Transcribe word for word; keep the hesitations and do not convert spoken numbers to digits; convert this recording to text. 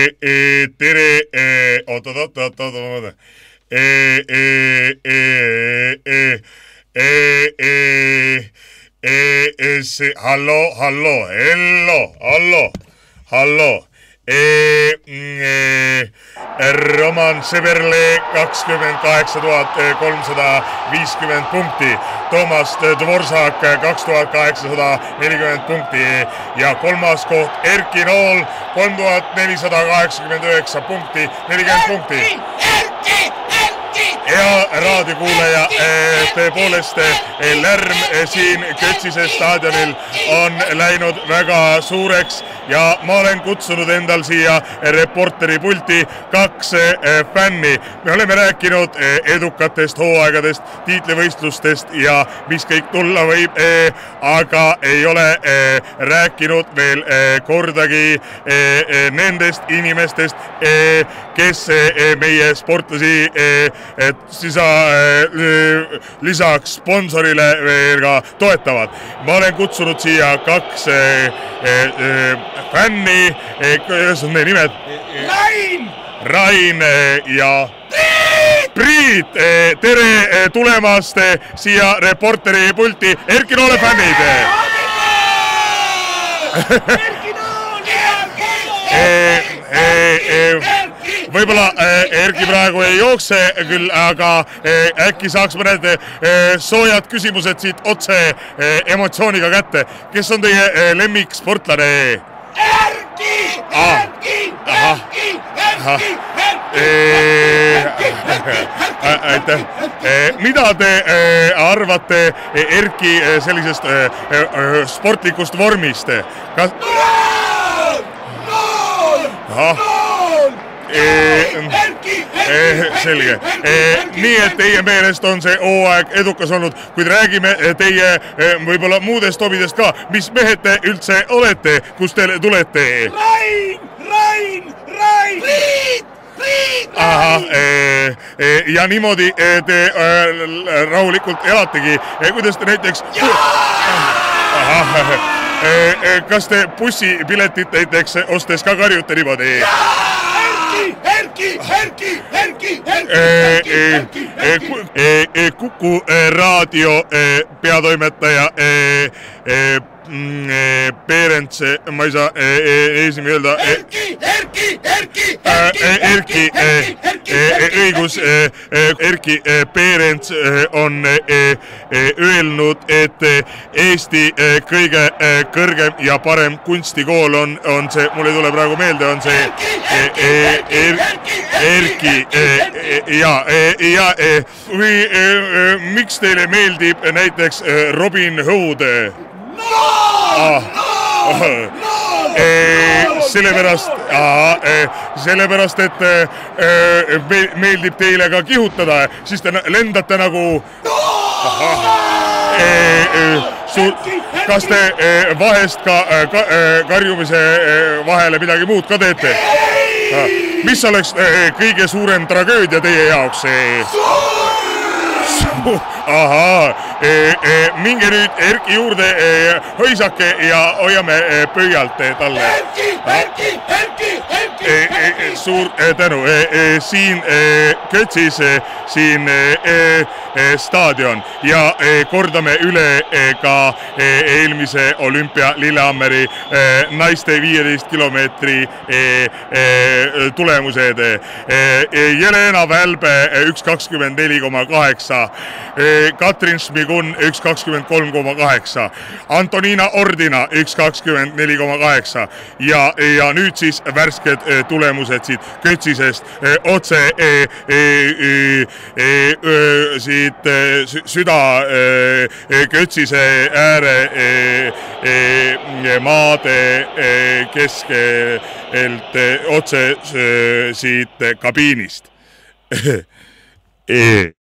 tere, oot, oot, oot, oot, oot, oot, hallo, hallo, hello, hallo, hallo, Roman Seberle kakskümmend kaheksa tuhat kolmsada viiskümmend punkti, Toomas Dvorsak kaks tuhat kaheksasada nelikümmend punkti ja kolmas koht Erki Nool kolm tuhat nelisada kaheksakümmend üheksa punkti, nelikümmend punkti. Hea raadiokuuleja, tõepoolest lärm siin Kötsise staadionil on läinud väga suureks ja ma olen kutsunud endal siia reporteri pulti kaks fänni. Me oleme rääkinud edukatest hooaegadest, tiitlivõistlustest ja mis kõik tulla võib, aga ei ole rääkinud veel kordagi nendest inimestest, kes meie sportlasi sisa lisaks sponsorile veel ka toetavad. Ma olen kutsunud siia kaks fänni, kuidas on meie nimed? Rain! Rain ja Priit! Tere tulemast siia reporteri pulti, Erki Noole fännid! Erki Nool! Erki! Võib-olla Erki praegu ei jookse küll, aga äkki saaks mõned soojad küsimused siit otse emotsiooniga kätte. Kes on teie lemmik sportlane? Erki! Erki! Erki! Erki! Aitäh. Mida te arvate Erki sellisest sportlikust vormist? Nool! Nool! Nool! Erki! Selge. Nii, et teie meelest on see hooaeg edukas olnud, kuid räägime teie võib-olla muudest hobidest ka. Mis mehed te üldse olete, kust te tulete? Rain! Rain! Rain! Priit! Priit! Aha, ja niimoodi te rahulikult elategi. Kuidas te näiteks... Aha, kas te bussipiletit näiteks ostes ka karjute niimoodi? Erki! Erki! Erki! Erki! Erki! Kuku raadio peatoimetaja Perents, ma ei saa eesimi öelda. Erki! Erki! Erki! Erki, õigus, Erki Perents on öelnud, et Eesti kõige kõrgem ja parem kunstikool on, on see, mul ei tule praegu meelde, on see Erki, ja, ja, või miks teile meeldib näiteks Robin Hood? Nool! Nool! Nool! Sellepärast, sellepärast, et meeldib teile ka kihutada, siis te lendate nagu... Kas te vahest ka karjumise vahele midagi muud ka teete? Mis oleks kõige suurem tragöödia teie jaoks? Ahaa, minge nüüd Erki juurde hõisake ja hoiame pöialt talle. Erki! Erki! Erki! Erki! Suur tänu. Siin Kötsis, siin staadion ja kordame üle ka eelmise olümpia Lillehammeri naiste viieteist kilomeetri tulemused. Jelena Välbe üks kakskümmend neli koma kaheksa, Katrin Šmigun üks kakskümmend kolm koma kaheksa, Antonina Ordina üks kakskümmend neli koma kaheksa ja, ja nüüd siis värsked tulemused siit Kötsisest otse e, e, e, e, siit süda e, Kötsise ääre e, e, maade e, keskelt otse siit kabiinist. E.